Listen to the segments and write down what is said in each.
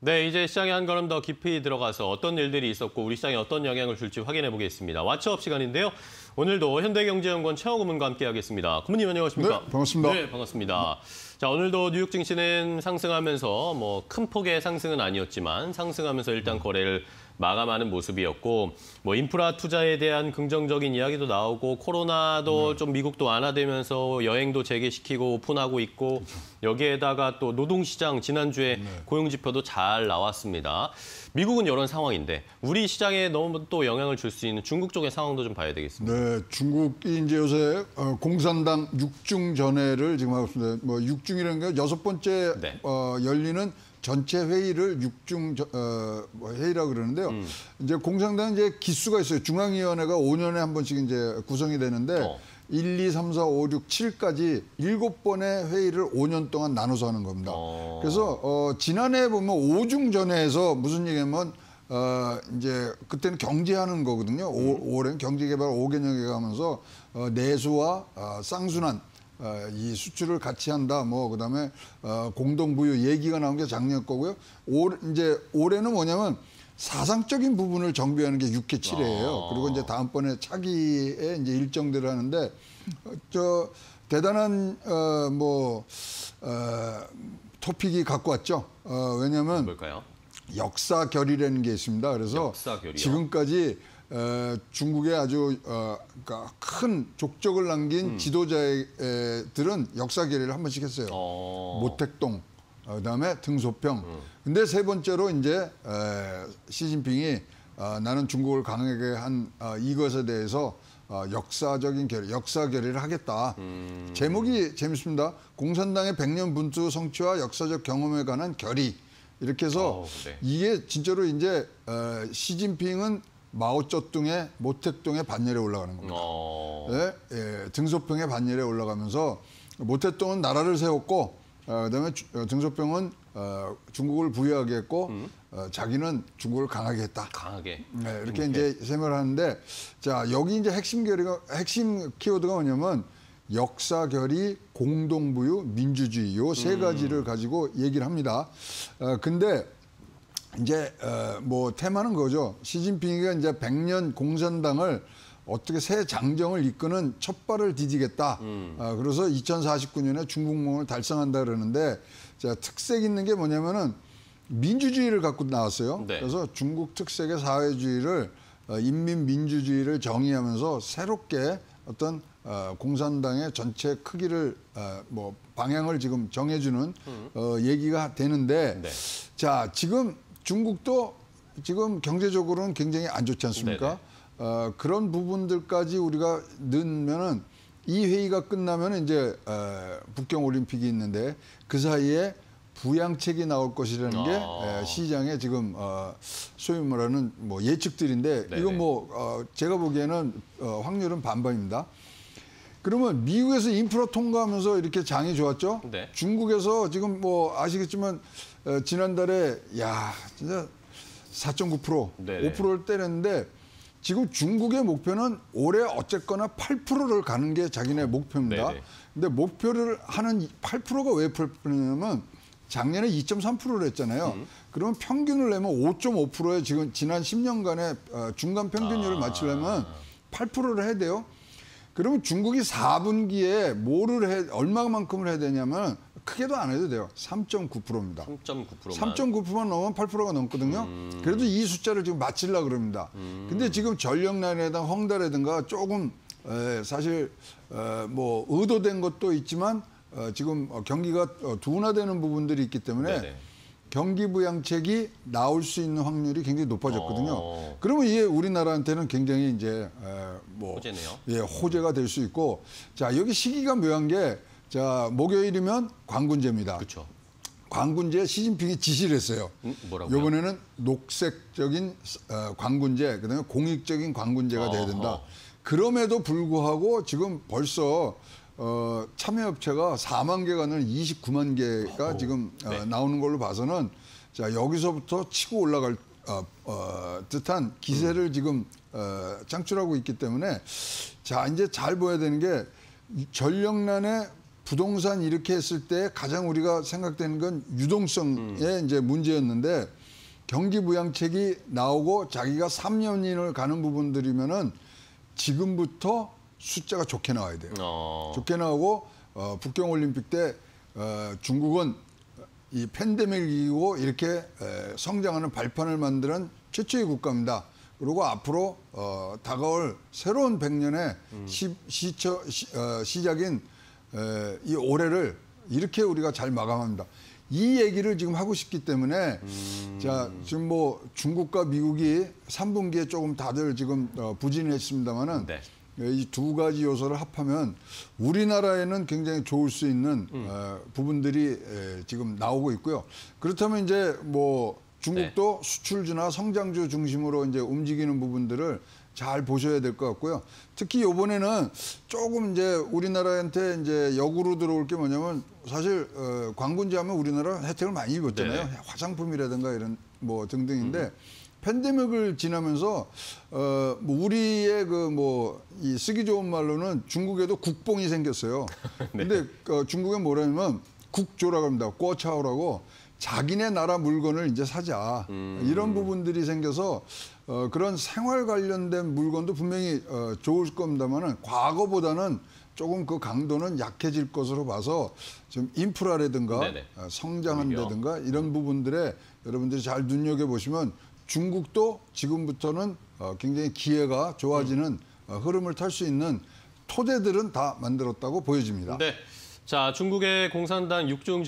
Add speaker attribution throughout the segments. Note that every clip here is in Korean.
Speaker 1: 네, 이제 시장에 한 걸음 더 깊이 들어가서 어떤 일들이 있었고 우리 시장에 어떤 영향을 줄지 확인해 보겠습니다. 왓츠업 시간인데요. 오늘도 현대경제연구원 최영호 고문과 함께하겠습니다. 고문님 안녕하십니까?
Speaker 2: 네, 반갑습니다.
Speaker 1: 네, 반갑습니다. 자, 오늘도 뉴욕 증시는 상승하면서 큰 폭의 상승은 아니었지만 상승하면서 일단 거래를 마감하는 모습이었고 인프라 투자에 대한 긍정적인 이야기도 나오고 코로나도 좀 미국도 완화되면서 여행도 재개시키고 오픈하고 있고 여기에다가 또 노동시장 지난주에 고용지표도 잘 나왔습니다. 미국은 이런 상황인데 우리 시장에 너무 또 영향을 줄 수 있는 중국 쪽의 상황도 좀 봐야 되겠습니다.
Speaker 2: 네, 중국이 이제 요새 공산당 6중 전회를 지금 하고 있습니다. 6중이라는 게 6번째
Speaker 1: 네.
Speaker 2: 열리는 전체 회의를 6중 회의라고 그러는데요. 이제 공산당은 이제 기수가 있어요. 중앙위원회가 5년에 한 번씩 이제 구성이 되는데 1, 2, 3, 4, 5, 6, 7까지 7번의 회의를 5년 동안 나눠서 하는 겁니다. 그래서 지난해 보면 5중 전회에서 무슨 얘기냐면 이제 그때는 경제하는 거거든요. 올해는 경제개발 5개년 가면서 내수와 쌍순환 이 수출을 같이 한다. 그다음에 공동부유 얘기가 나온 게 작년 거고요. 이제 올해는 뭐냐면 사상적인 부분을 정비하는 게 6회 7회예요. 그리고 이제 다음번에 차기에 이제 일정들을 하는데 대단한 토픽이 갖고 왔죠. 왜냐하면
Speaker 1: 뭘까요?
Speaker 2: 역사 결의라는 게 있습니다. 그래서
Speaker 1: 역사 결의요?
Speaker 2: 지금까지 중국의 아주 그러니까 큰 족적을 남긴 지도자들은 역사 결의를 한 번씩 했어요. 모택동, 그다음에 등소평. 근데 세 번째로 이제 시진핑이 나는 중국을 강하게 한 이것에 대해서 역사적인 결의, 역사 결의를 하겠다. 제목이 재밌습니다. 공산당의 100년 분투 성취와 역사적 경험에 관한 결의. 이렇게 해서
Speaker 1: 네.
Speaker 2: 이게 진짜로 이제 시진핑은 마오쩌둥의 모택동의 반열에 올라가는 겁니다. 네, 등소평의 반열에 올라가면서 모택동은 나라를 세웠고 그다음에 등소평은 중국을 부유하게 했고 자기는 중국을 강하게 했다.
Speaker 1: 강하게.
Speaker 2: 네, 이렇게 이제 설명을 하는데 자 여기 이제 핵심 키워드가 뭐냐면 역사 결의, 공동부유, 민주주의 요 세 가지를 가지고 얘기를 합니다. 근데 이제 테마는 거죠. 시진핑이가 이제 100년 공산당을 어떻게 새 장정을 이끄는 첫 발을 디디겠다. 그래서 2049년에 중국몽을 달성한다 그러는데 자, 특색 있는 게 뭐냐면은 민주주의를 갖고 나왔어요.
Speaker 1: 네.
Speaker 2: 그래서 중국 특색의 사회주의를 인민민주주의를 정의하면서 새롭게 어떤 공산당의 전체 크기를 방향을 지금 정해주는 얘기가 되는데
Speaker 1: 네.
Speaker 2: 자 지금 중국도 지금 경제적으로는 굉장히 안 좋지 않습니까? 그런 부분들까지 우리가 넣으면은 이 회의가 끝나면 이제 북경 올림픽이 있는데 그 사이에 부양책이 나올 것이라는 게 시장에 지금 소위 말하는 예측들인데
Speaker 1: 네네.
Speaker 2: 이건 제가 보기에는 확률은 반반입니다. 그러면 미국에서 인프라 통과하면서 이렇게 장이 좋았죠?
Speaker 1: 네.
Speaker 2: 중국에서 지금 아시겠지만 지난달에 진짜 4.9%,
Speaker 1: 네네.
Speaker 2: 5%를 때렸는데 지금 중국의 목표는 올해 어쨌거나 8%를 가는 게 자기네 목표입니다.
Speaker 1: 네네.
Speaker 2: 근데 목표를 하는 8%가 왜 8%냐면 작년에 2.3%를 했잖아요. 그러면 평균을 내면 5.5%에 지금 지난 10년간의 중간 평균율을 맞추려면 8%를 해야 돼요. 그러면 중국이 4분기에 얼마만큼을 해야 되냐면 크게도 안 해도 돼요. 3.9%입니다.
Speaker 1: 3.9%만.
Speaker 2: 3.9%만 넘으면 8%가 넘거든요. 그래도 이 숫자를 지금 맞추려고 그럽니다. 근데 지금 전력난이라든가 헝다라든가 조금 사실 의도된 것도 있지만 지금 경기가 둔화되는 부분들이 있기 때문에
Speaker 1: 네네.
Speaker 2: 경기 부양책이 나올 수 있는 확률이 굉장히 높아졌거든요. 그러면 이게 우리나라한테는 굉장히 이제
Speaker 1: 호재네요.
Speaker 2: 예, 호재가 될 수 있고 자 여기 시기가 묘한 게 자 목요일이면 광군제입니다.
Speaker 1: 그렇죠.
Speaker 2: 광군제 시진핑이 지시를 했어요.
Speaker 1: 뭐라고요?
Speaker 2: 이번에는 녹색적인 광군제, 그다음에 공익적인 광군제가 돼야 된다. 그럼에도 불구하고 지금 벌써 참여업체가 4만 개가 아니라 29만 개가 지금
Speaker 1: 네.
Speaker 2: 나오는 걸로 봐서는 자 여기서부터 치고 올라갈 듯한 기세를 지금 창출하고 있기 때문에 자 이제 잘 보여야 되는 게 전력난에 부동산 이렇게 했을 때 가장 우리가 생각되는 건 유동성의 이제 문제였는데 경기 부양책이 나오고 자기가 3년인을 가는 부분들이면은 지금부터 숫자가 좋게 나와야 돼요. 좋게 나오고 북경 올림픽 때 중국은 이 팬데믹을 이기고 이렇게 성장하는 발판을 만드는 최초의 국가입니다. 그리고 앞으로 다가올 새로운 100년의 시작인 이 올해를 이렇게 우리가 잘 마감합니다. 이 얘기를 지금 하고 싶기 때문에 자 지금 뭐 중국과 미국이 3분기에 조금 다들 지금 부진했습니다만은
Speaker 1: 네.
Speaker 2: 이 두 가지 요소를 합하면 우리나라에는 굉장히 좋을 수 있는 부분들이 지금 나오고 있고요. 그렇다면 이제 뭐 중국도
Speaker 1: 네.
Speaker 2: 수출주나 성장주 중심으로 이제 움직이는 부분들을 잘 보셔야 될 것 같고요. 특히 이번에는 조금 이제 우리나라한테 이제 역으로 들어올 게 뭐냐면 사실 광군제 하면 우리나라 혜택을 많이 입었잖아요.
Speaker 1: 네.
Speaker 2: 화장품이라든가 이런 뭐 등등인데 팬데믹을 지나면서 뭐 우리의 그 뭐 이 쓰기 좋은 말로는 중국에도 국뽕이 생겼어요.
Speaker 1: 네.
Speaker 2: 근데 중국은 뭐라냐면 국조라고 합니다. 꼬차오라고 자기네 나라 물건을 이제 사자. 이런 부분들이 생겨서 그런 생활 관련된 물건도 분명히 좋을 겁니다만은 과거보다는 조금 그 강도는 약해질 것으로 봐서 좀 인프라라든가
Speaker 1: 네네.
Speaker 2: 성장한다든가 이런 부분들에 여러분들이 잘 눈여겨보시면 중국도 지금부터는 굉장히 기회가 좋아지는 흐름을 탈 수 있는 토대들은 다 만들었다고 보여집니다.
Speaker 1: 네. 자, 중국의 공산당 6중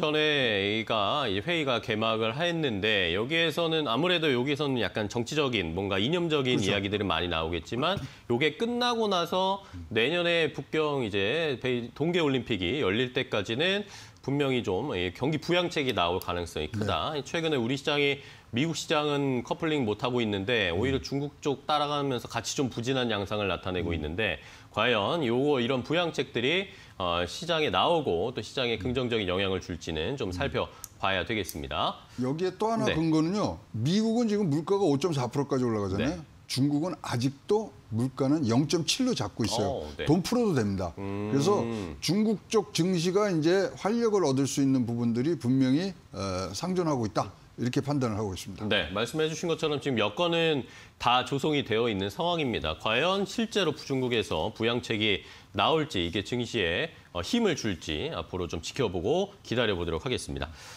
Speaker 1: 전회가 회의가 개막을 했는데 여기에서는 아무래도 여기서는 약간 정치적인 뭔가 이념적인
Speaker 2: 그렇죠.
Speaker 1: 이야기들은 많이 나오겠지만 이게 끝나고 나서 내년에 북경 이제 동계 올림픽이 열릴 때까지는 분명히 좀 경기 부양책이 나올 가능성이 크다.
Speaker 2: 네.
Speaker 1: 최근에 우리 시장이 미국 시장은 커플링 못하고 있는데 오히려 중국 쪽 따라가면서 같이 좀 부진한 양상을 나타내고 있는데 과연 이런 부양책들이 시장에 나오고 또 시장에 긍정적인 영향을 줄지는 좀 살펴봐야 되겠습니다.
Speaker 2: 여기에 또 하나
Speaker 1: 네.
Speaker 2: 근거는요. 미국은 지금 물가가 5.4%까지 올라가잖아요.
Speaker 1: 네.
Speaker 2: 중국은 아직도 물가는 0.7로 잡고 있어요.
Speaker 1: 네.
Speaker 2: 돈 풀어도 됩니다. 그래서 중국 쪽 증시가 이제 활력을 얻을 수 있는 부분들이 분명히 상존하고 있다. 이렇게 판단을 하고 있습니다.
Speaker 1: 네, 말씀해 주신 것처럼 지금 여건은 다 조성이 되어 있는 상황입니다. 과연 실제로 중국에서 부양책이 나올지 이게 증시에 힘을 줄지 앞으로 좀 지켜보고 기다려보도록 하겠습니다.